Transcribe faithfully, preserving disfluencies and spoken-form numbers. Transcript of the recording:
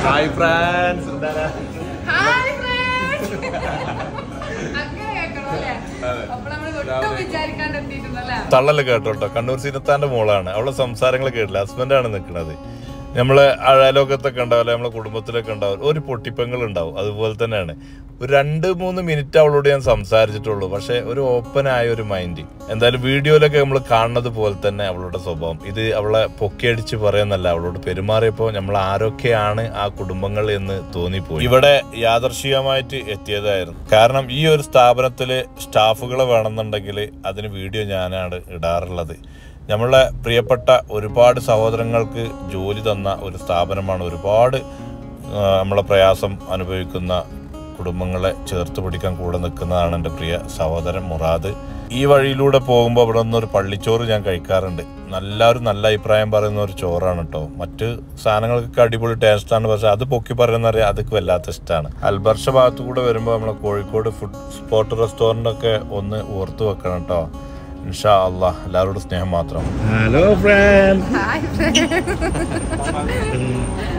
Hi friends. എന്താണ് തള്ളല് കേട്ടോട്ടോ. കണ്ണൂർ സിനത്താന്റെ മോളാണ്. അവളെ സംസാരങ്ങൾ കേട്ടില്ല. ഹസ്ബൻഡാണ് നിൽക്കുന്നത്. നമ്മളെ അഴലോകത്തൊക്കെ ഉണ്ടാവില്ല, നമ്മളെ കുടുംബത്തിലൊക്കെ ഉണ്ടാവും ഒരു പൊട്ടിപ്പെങ്ങൾ ഉണ്ടാവും. അതുപോലെ തന്നെയാണ്. ഒരു രണ്ട് മൂന്ന് മിനിറ്റ് അവളോട് ഞാൻ സംസാരിച്ചിട്ടുള്ളൂ. പക്ഷെ ഒരു ഓപ്പൺ ആയ ഒരു മൈൻഡ്. എന്തായാലും വീഡിയോയിലൊക്കെ നമ്മൾ കാണുന്നത് പോലെ തന്നെ അവളുടെ സ്വഭാവം. ഇത് അവളെ പൊക്കിയടിച്ച് പറയുന്നല്ല, അവളോട് പെരുമാറിയപ്പോൾ നമ്മൾ ആരൊക്കെയാണ് ആ കുടുംബങ്ങൾ എന്ന് തോന്നിപ്പോയി. ഇവിടെ യാദർശികമായിട്ട് എത്തിയതായിരുന്നു. കാരണം ഈ ഒരു സ്ഥാപനത്തില് സ്റ്റാഫുകളെ വേണമെന്നുണ്ടെങ്കിൽ അതിന് വീഡിയോ ഞാനാണ് ഇടാറുള്ളത്. നമ്മളെ പ്രിയപ്പെട്ട ഒരുപാട് സഹോദരങ്ങൾക്ക് ജോലി തന്ന ഒരു സ്ഥാപനമാണ്. ഒരുപാട് നമ്മളെ പ്രയാസം അനുഭവിക്കുന്ന കുടുംബങ്ങളെ ചേർത്ത് പിടിക്കാൻ കൂടെ നിൽക്കുന്നതാണ് എൻ്റെ പ്രിയ സഹോദരൻ മുറാദ്. ഈ വഴിയിലൂടെ പോകുമ്പോൾ അവിടെ നിന്നൊരു പള്ളിച്ചോറ് ഞാൻ കഴിക്കാറുണ്ട്. എല്ലാവരും നല്ല അഭിപ്രായം പറയുന്ന ഒരു ചോറാണ് കേട്ടോ. മറ്റ് സാധനങ്ങൾക്കൊക്കെ അടിപൊളി ടേസ്റ്റാണ്. പക്ഷെ അത് പൊക്കി പറയുന്നറിയാം, അതൊക്കെ വല്ലാത്ത ഇഷ്ടമാണ്. അൽബർഷ ഭാഗത്തു കൂടെ വരുമ്പോൾ നമ്മളെ കോഴിക്കോട് ഫുഡ് സ്പോട്ട് റെസ്റ്റോറൻ്റൊക്കെ ഒന്ന് ഓർത്ത് വെക്കണം കേട്ടോ. ഇൻഷാ അല്ലാഹ്. എല്ലാവരോടും സ്നേഹം മാത്രം. Hello friends.